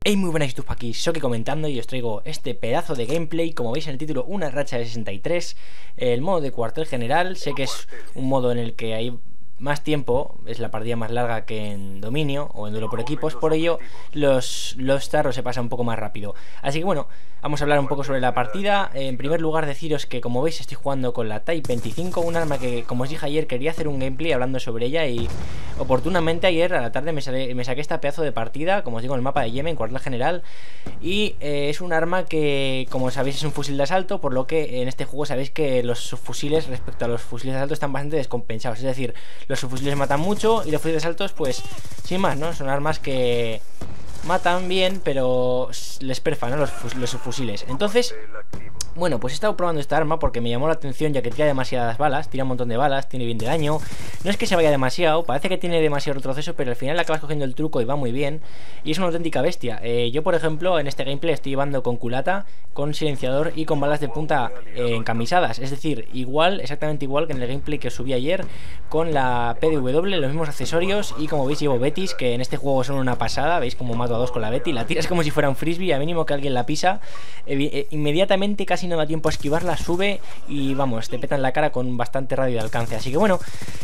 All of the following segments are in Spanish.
Hey, muy buenas YouTube, aquí Shoki comentando y os traigo este pedazo de gameplay. Como veis en el título, una racha de 63. El modo de cuartel general, sé que es un modo en el que hay más tiempo, es la partida más larga que en dominio o en duelo por equipos, por ello los tarros se pasan un poco más rápido. Así que bueno, vamos a hablar un poco sobre la partida. En primer lugar, deciros que como veis estoy jugando con la Type 25, un arma que, como os dije ayer, quería hacer un gameplay hablando sobre ella y oportunamente ayer a la tarde me saqué esta pedazo de partida, como os digo, en el mapa de Yemen, cuartel general. Y es un arma que, como sabéis, es un fusil de asalto, por lo que en este juego sabéis que los subfusiles respecto a los fusiles de asalto están bastante descompensados. Es decir, los subfusiles matan mucho y los fusiles de asaltos, pues, sin más, ¿no? Son armas que matan bien, pero les perfan, ¿no? Los subfusiles. Entonces, bueno, pues he estado probando esta arma porque me llamó la atención, ya que tira demasiadas balas, tira un montón de balas, tiene bien de daño. No es que se vaya demasiado, parece que tiene demasiado retroceso, pero al final acabas cogiendo el truco y va muy bien. Y es una auténtica bestia. Yo, por ejemplo, en este gameplay estoy llevando con culata, con silenciador y con balas de punta encamisadas. Es decir, igual, exactamente igual que en el gameplay que subí ayer, con la PDW, los mismos accesorios. Y como veis llevo Betis, que en este juego son una pasada. Veis como mato a dos con la Betty, la tiras como si fuera un frisbee, a mínimo que alguien la pisa, inmediatamente casi no da tiempo a esquivarla, sube y vamos, te petan la cara con bastante radio de alcance. Así que bueno,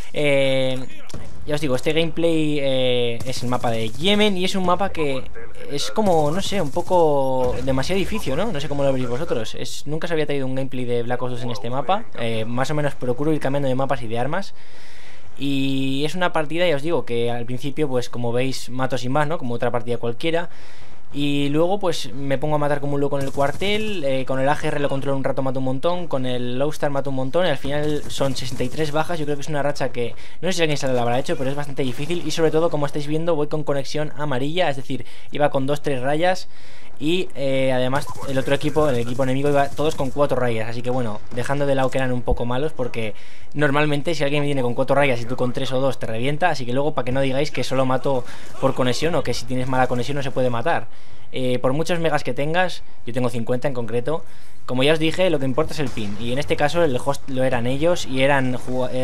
ya os digo, este gameplay es el mapa de Yemen y es un mapa que es como, no sé, un poco demasiado difícil, ¿no? No sé cómo lo veréis vosotros. Nunca se había traído un gameplay de Black Ops 2 en este mapa. Más o menos procuro ir cambiando de mapas y de armas. Y es una partida, ya os digo, que al principio, pues como veis, mato sin más, ¿no? Como otra partida cualquiera. Y luego pues me pongo a matar como un loco en el cuartel, con el AGR lo controlo un rato, mato un montón, con el Lowstar mato un montón, y al final son 63 bajas. Yo creo que es una racha que no sé si alguien se la habrá hecho, pero es bastante difícil. Y sobre todo, como estáis viendo, voy con conexión amarilla, es decir, iba con 2-3 rayas. Y además el otro equipo, el equipo enemigo, iba todos con 4 rayas. Así que bueno, dejando de lado que eran un poco malos, porque normalmente si alguien viene con 4 rayas y tú con 3 o 2 te revienta. Así que luego, para que no digáis que solo mato por conexión o que si tienes mala conexión no se puede matar. Por muchos megas que tengas, yo tengo 50 en concreto, como ya os dije, lo que importa es el pin. Y en este caso el host lo eran ellos y eran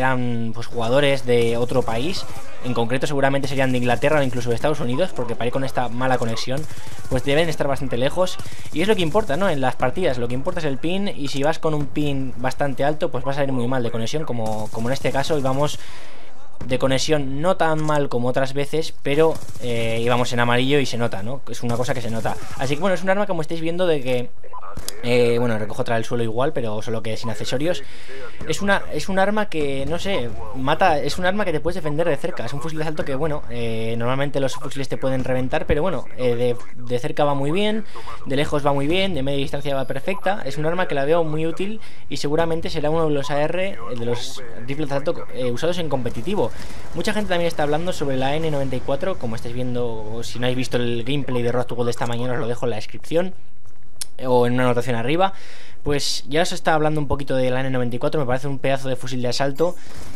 pues jugadores de otro país. En concreto seguramente serían de Inglaterra o incluso de Estados Unidos, porque para ir con esta mala conexión pues deben estar bastante lejos. Y es lo que importa, ¿no? En las partidas lo que importa es el pin. Y si vas con un pin bastante alto, pues vas a ir muy mal de conexión, como en este caso. Y vamos de conexión no tan mal como otras veces, pero íbamos en amarillo y se nota, ¿no? Es una cosa que se nota. Así que bueno, es un arma, como estáis viendo, de que bueno, recojo tras el suelo igual, pero solo que sin accesorios. Es un arma que, no sé, mata. Es un arma que te puedes defender de cerca. Es un fusil de asalto que, bueno, normalmente los fusiles te pueden reventar, pero bueno, de cerca va muy bien, de lejos va muy bien, de media distancia va perfecta. Es un arma que la veo muy útil y seguramente será uno de los AR, de los rifles de asalto usados en competitivo. Mucha gente también está hablando sobre la N94, como estáis viendo, o si no habéis visto el gameplay de Road to Gold de esta mañana, os lo dejo en la descripción o en una anotación arriba. Pues ya os está hablando un poquito de la N94, me parece un pedazo de fusil de asalto.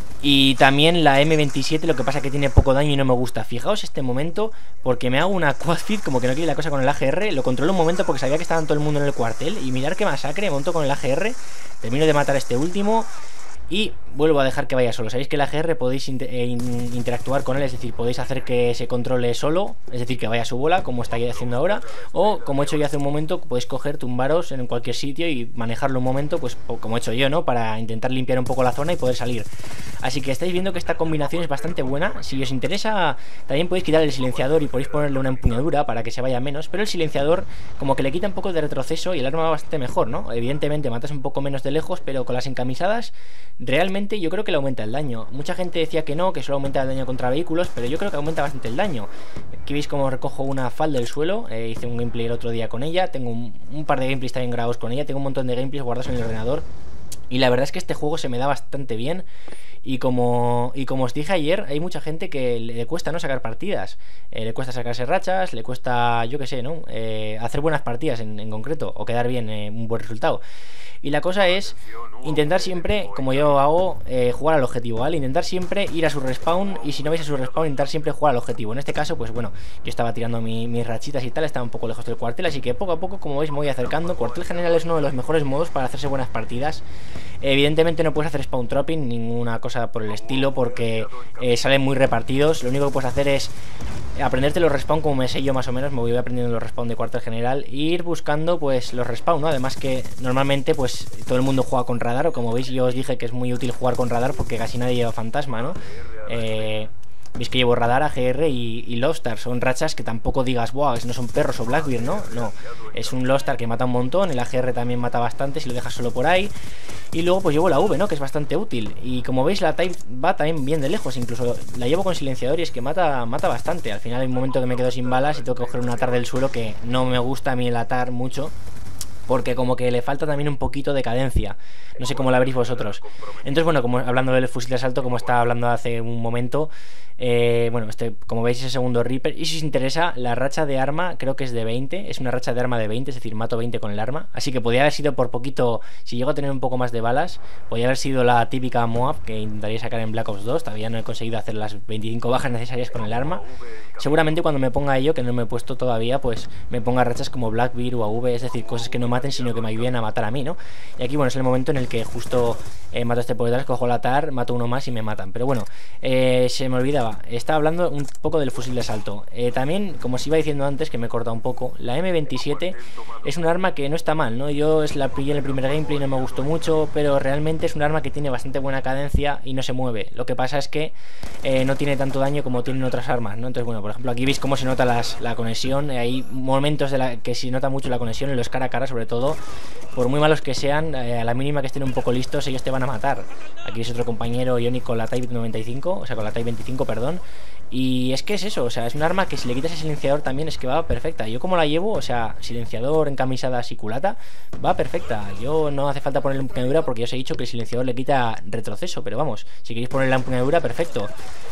Y también la M27, lo que pasa que tiene poco daño y no me gusta. Fijaos este momento, porque me hago una quad feed, como que no quiere la cosa con el AGR. Lo controlo un momento porque sabía que estaba todo el mundo en el cuartel. Y mirar qué masacre, monto con el AGR, termino de matar a este último y vuelvo a dejar que vaya solo. Sabéis que el AGR podéis interactuar con él, es decir, podéis hacer que se controle solo, es decir, que vaya a su bola, como está haciendo ahora. O, como he hecho yo hace un momento, podéis coger, tumbaros en cualquier sitio y manejarlo un momento, pues como he hecho yo, ¿no? Para intentar limpiar un poco la zona y poder salir. Así que estáis viendo que esta combinación es bastante buena. Si os interesa, también podéis quitar el silenciador y podéis ponerle una empuñadura para que se vaya menos. Pero el silenciador como que le quita un poco de retroceso y el arma va bastante mejor, ¿no? Evidentemente matas un poco menos de lejos, pero con las encamisadas realmente yo creo que le aumenta el daño. Mucha gente decía que no, que solo aumenta el daño contra vehículos, pero yo creo que aumenta bastante el daño. Aquí veis cómo recojo una FAL del suelo. Hice un gameplay el otro día con ella. Tengo un par de gameplays también grabados con ella. Tengo un montón de gameplays guardados en el ordenador. Y la verdad es que este juego se me da bastante bien. Y como os dije ayer, hay mucha gente que le cuesta, ¿no?, sacar partidas. Le cuesta sacarse rachas, le cuesta, yo qué sé, ¿no?, hacer buenas partidas en concreto, o quedar bien, un buen resultado. Y la cosa es intentar siempre, como yo hago, jugar al objetivo, ¿vale? Intentar siempre ir a su respawn, y si no vais a su respawn, intentar siempre jugar al objetivo. En este caso, pues bueno, yo estaba tirando mis rachitas y tal, estaba un poco lejos del cuartel, así que poco a poco, como veis, me voy acercando. Cuartel general es uno de los mejores modos para hacerse buenas partidas. Evidentemente no puedes hacer spawn trapping, ninguna cosa por el estilo, porque salen muy repartidos. Lo único que puedes hacer es aprenderte los respawn como me sé yo más o menos. Me voy aprendiendo los respawn de cuartel general e ir buscando pues los respawn, ¿no? Además que normalmente pues todo el mundo juega con radar, o como veis yo os dije que es muy útil jugar con radar porque casi nadie lleva fantasma, ¿no? Veis que llevo radar, AGR y Lostar. Son rachas que tampoco digas, wow, no son perros o Blackbeard, ¿no? No, es un Lostar que mata un montón. El AGR también mata bastante si lo dejas solo por ahí. Y luego pues llevo la V, ¿no? Que es bastante útil. Y como veis la Type va también bien de lejos. Incluso la llevo con silenciador y es que mata bastante. Al final hay un momento que me quedo sin balas y tengo que coger un atar del suelo, que no me gusta a mí el atar mucho, porque como que le falta también un poquito de cadencia. No sé cómo la veréis vosotros. Entonces, bueno, como hablando del fusil de asalto, como estaba hablando hace un momento, bueno, como veis es el segundo Reaper. Y si os interesa, la racha de arma creo que es de 20. Es una racha de arma de 20, es decir, mato 20 con el arma. Así que podría haber sido por poquito, si llego a tener un poco más de balas, podría haber sido la típica Moab que intentaría sacar en Black Ops 2. Todavía no he conseguido hacer las 25 bajas necesarias con el arma. Seguramente cuando me ponga a ello, que no me he puesto todavía, pues me ponga rachas como Blackbeard o AV, es decir, cosas que no maten sino que me ayuden a matar a mí, ¿no? Y aquí, bueno, es el momento en el que justo mato a este por detrás, cojo el atar, mato uno más y me matan. Pero bueno, se me olvidaba, estaba hablando un poco del fusil de asalto. También, como os iba diciendo antes, que me he cortado un poco, la M27 es un arma que no está mal, ¿no? Yo la pillé en el primer gameplay y no me gustó mucho, pero realmente es un arma que tiene bastante buena cadencia y no se mueve. Lo que pasa es que no tiene tanto daño como tienen otras armas, ¿no? Entonces, bueno, por ejemplo, aquí veis cómo se nota la conexión. Hay momentos que se nota mucho la conexión en los cara a cara, sobre todo. Por muy malos que sean, a la mínima que estén un poco listos, ellos te van a matar. Aquí es otro compañero, Ioni, con la Type 95, o sea, con la Type 25, perdón. Y es que es eso, o sea, es un arma que si le quitas el silenciador también es que va perfecta. Yo como la llevo, o sea, silenciador, encamisada y culata, va perfecta. Yo no hace falta ponerle empuñadura porque ya os he dicho que el silenciador le quita retroceso. Pero vamos, si queréis ponerle la empuñadura, perfecto.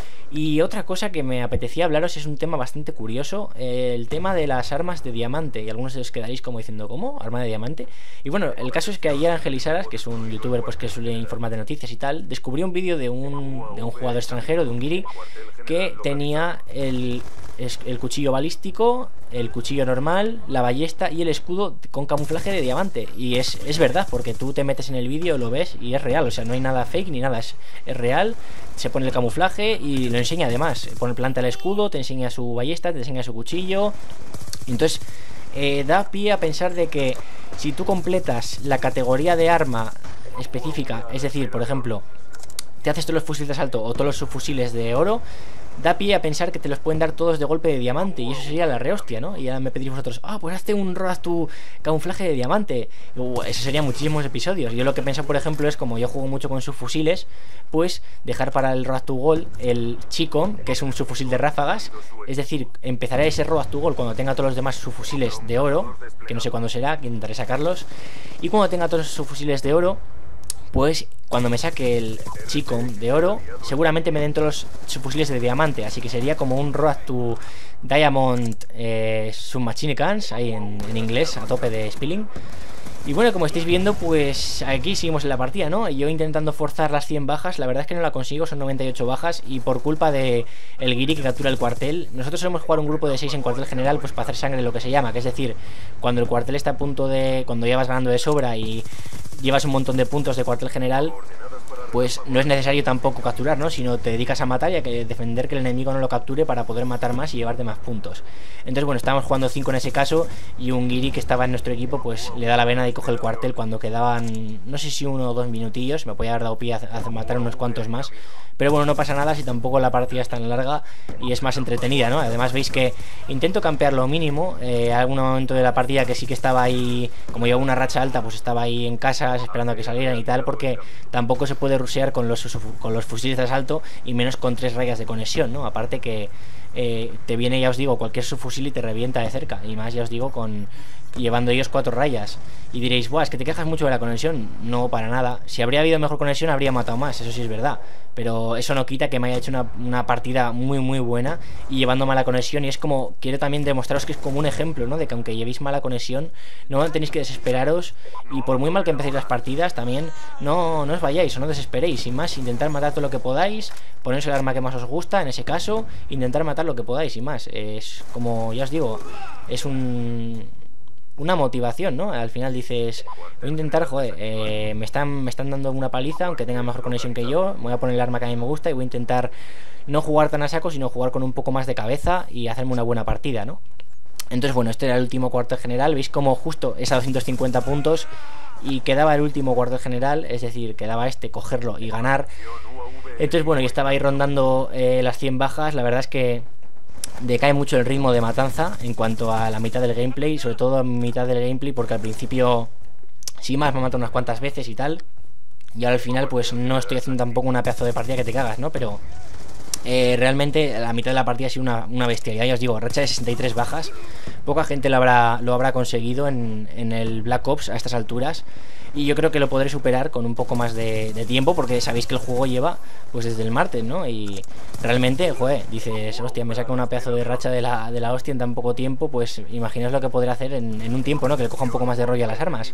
Y otra cosa que me apetecía hablaros es un tema bastante curioso, el tema de las armas de diamante. Y algunos de os quedaréis como diciendo, ¿cómo? ¿Arma de diamante? Y bueno, el caso es que ayer Ángel Isaras, que es un youtuber pues que suele informar de noticias y tal, descubrió un vídeo de un jugador extranjero, de un guiri, que tenía el cuchillo balístico, el cuchillo normal, la ballesta y el escudo con camuflaje de diamante. Y es verdad, porque tú te metes en el vídeo, lo ves y es real, o sea, no hay nada fake ni nada, es real. Se pone el camuflaje y lo enseña además. Planta el escudo, te enseña su ballesta, te enseña su cuchillo. Entonces da pie a pensar de que si tú completas la categoría de arma específica, es decir, por ejemplo, te haces todos los fusiles de asalto o todos los subfusiles de oro, da pie a pensar que te los pueden dar todos de golpe de diamante. Y eso sería la rehostia, ¿no? Y ya me pedís vosotros, pues hazte un Road to camuflaje de diamante. Eso sería muchísimos episodios. Yo lo que pienso, por ejemplo, es como yo juego mucho con subfusiles, pues dejar para el Road to Gold el Chico, que es un subfusil de ráfagas. Es decir, empezaré ese Road to Gold cuando tenga todos los demás subfusiles de oro, que no sé cuándo será, que intentaré sacarlos. Y cuando tenga todos los subfusiles de oro, pues cuando me saque el Chico de oro, seguramente me den todos los subfusiles de diamante. Así que sería como un Road to Diamond Submachine Guns, ahí en inglés, a tope de spilling. Y bueno, como estáis viendo, pues aquí seguimos en la partida, ¿no? Yo intentando forzar las 100 bajas, la verdad es que no la consigo, son 98 bajas. Y por culpa de el guiri que captura el cuartel, nosotros solemos jugar un grupo de 6 en cuartel general, pues para hacer sangre, lo que se llama, que es decir, cuando el cuartel está a punto de... cuando ya vas ganando de sobra y llevas un montón de puntos de cuartel general, pues no es necesario tampoco capturar, ¿no? Sino te dedicas a matar y a defender que el enemigo no lo capture para poder matar más y llevarte más puntos. Entonces, bueno, estábamos jugando 5 en ese caso y un guiri que estaba en nuestro equipo, pues le da la vena y coge el cuartel cuando quedaban, no sé si 1 o 2 minutillos. Me podía haber dado pie a matar unos cuantos más. Pero bueno, no pasa nada si tampoco la partida es tan larga y es más entretenida, ¿no? Además veis que intento campear lo mínimo. Algún momento de la partida que sí que estaba ahí, como llevo una racha alta, pues estaba ahí en casas esperando a que salieran y tal, porque tampoco se puede rushear con los fusiles de asalto y menos con 3 rayas de conexión, ¿no? Aparte que te viene, ya os digo, cualquier subfusil y te revienta de cerca. Y más, ya os digo, llevando ellos 4 rayas. Y diréis, buah, es que te quejas mucho de la conexión. No, para nada. Si habría habido mejor conexión, habría matado más, eso sí es verdad. Pero eso no quita que me haya hecho una partida muy muy buena y llevando mala conexión. Y es como, quiero también demostraros que es como un ejemplo, ¿no? De que aunque llevéis mala conexión, no tenéis que desesperaros. Y por muy mal que empecéis las partidas, también no os vayáis o no desesperéis. Sin más, intentar matar todo lo que podáis, poneros el arma que más os gusta, en ese caso, intentar matar lo que podáis. Sin más, es como, ya os digo, es un una motivación, ¿no? Al final dices, voy a intentar, joder, me están dando una paliza, aunque tenga mejor conexión que yo, me voy a poner el arma que a mí me gusta y voy a intentar no jugar tan a saco, sino jugar con un poco más de cabeza y hacerme una buena partida, ¿no? Entonces, bueno, este era el último cuartel general. Veis como justo es a 250 puntos y quedaba el último cuartel general, es decir, quedaba cogerlo y ganar. Entonces, bueno, yo estaba ahí rondando las 100 bajas. La verdad es que decae mucho el ritmo de matanza en cuanto a la mitad del gameplay, sobre todo a mitad del gameplay, porque al principio sí más me matado unas cuantas veces y tal, y ahora al final pues no estoy haciendo tampoco una pedazo de partida que te cagas, ¿no? Pero realmente la mitad de la partida ha sido una bestialidad. Ya os digo, racha de 63 bajas. Poca gente lo habrá conseguido en el Black Ops a estas alturas. Y yo creo que lo podré superar con un poco más de tiempo, porque sabéis que el juego lleva pues desde el martes, ¿no? Y realmente, joder, dices, hostia, me saca una pedazo de racha de la hostia en tan poco tiempo. Pues imaginaos lo que podré hacer en un tiempo, ¿no? Que le coja un poco más de rollo a las armas.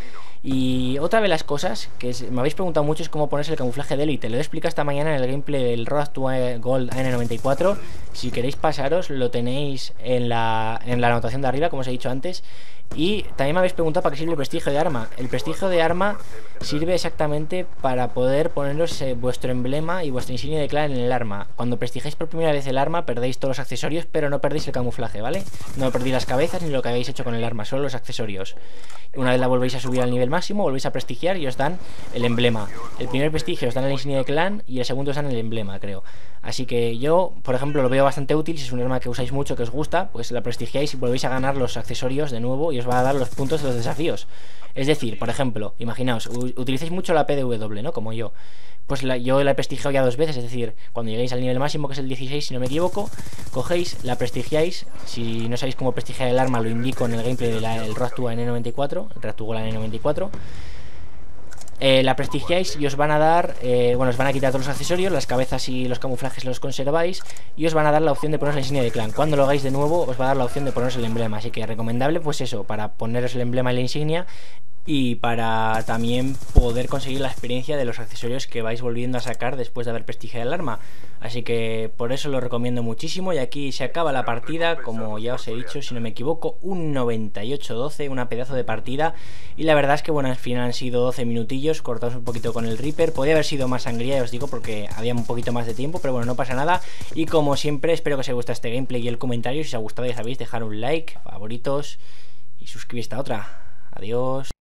Y otra de las cosas que me habéis preguntado mucho es cómo ponerse el camuflaje de élite. Lo he explicado esta mañana en el gameplay del Road to Gold AN94. Si queréis pasaros, lo tenéis en la anotación de arriba, como os he dicho antes. Y también me habéis preguntado para qué sirve el prestigio de arma. El prestigio de arma sirve exactamente para poder poneros vuestro emblema y vuestra insignia de clan en el arma. Cuando prestigiáis por primera vez el arma, perdéis todos los accesorios, pero no perdéis el camuflaje, ¿vale? No perdéis las cabezas ni lo que habéis hecho con el arma, solo los accesorios. Una vez la volvéis a subir al nivel máximo, volvéis a prestigiar y os dan el emblema. El primer prestigio os dan la insignia de clan y el segundo os dan el emblema, creo. Así que yo, por ejemplo, lo veo bastante útil. Si es un arma que usáis mucho, que os gusta, pues la prestigiáis y volvéis a ganar los accesorios de nuevo y os va a dar los puntos de los desafíos. Es decir, por ejemplo, imaginaos, utilizáis mucho la PDW, ¿no? Como yo. Pues yo la he prestigiado ya 2 veces, es decir, cuando lleguéis al nivel máximo, que es el 16, si no me equivoco, cogéis, la prestigiáis. Si no sabéis cómo prestigiar el arma, lo indico en el gameplay del Road to N94, el Road to Gold N94. La prestigiáis y os van a dar, os van a quitar todos los accesorios, las cabezas y los camuflajes los conserváis y os van a dar la opción de poneros la insignia de clan. Cuando lo hagáis de nuevo os va a dar la opción de poneros el emblema, así que recomendable pues eso, para poneros el emblema y la insignia y para también poder conseguir la experiencia de los accesorios que vais volviendo a sacar después de haber prestigiado el arma. Así que por eso lo recomiendo muchísimo. Y aquí se acaba la partida, como ya os he dicho, si no me equivoco, un 98-12, una pedazo de partida. Y la verdad es que bueno, al final han sido 12 minutillos, cortados un poquito con el Reaper. Podría haber sido más sangría, ya os digo, porque había un poquito más de tiempo, pero bueno, no pasa nada. Y como siempre, espero que os haya gustado este gameplay y el comentario. Si os ha gustado, ya sabéis, dejar un like, favoritos y suscribiros a otra. Adiós.